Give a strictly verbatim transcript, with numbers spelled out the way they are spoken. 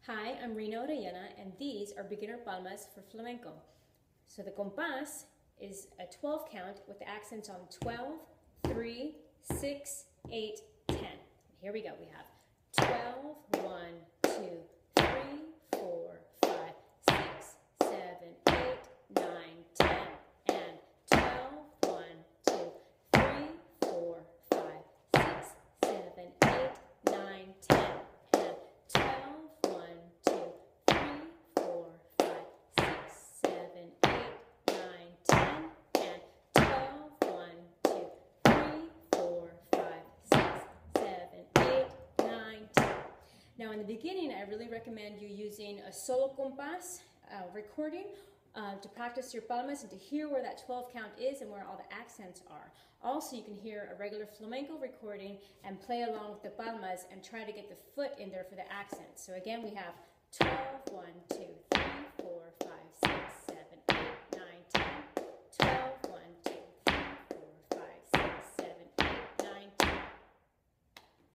Hi, I'm Rina Orellana, and these are beginner palmas for flamenco. So the compás is a twelve count with the accents on twelve, three, six, eight, ten. Here we go. We have twelve, one, two, three, four, five, six, seven, eight, nine, ten. And twelve, one, two, three, four, five, six, seven, eight, nine, ten. And twelve, one, two, three, four, five, six, seven, eight, nine, ten. And twelve, one, two, three, four, five, six, seven, eight, nine, ten. Now in the beginning, I really recommend you using a solo compás uh, recording uh, to practice your palmas and to hear where that twelve count is and where all the accents are. Also, you can hear a regular flamenco recording and play along with the palmas and try to get the foot in there for the accents. So again, we have twelve, one, two,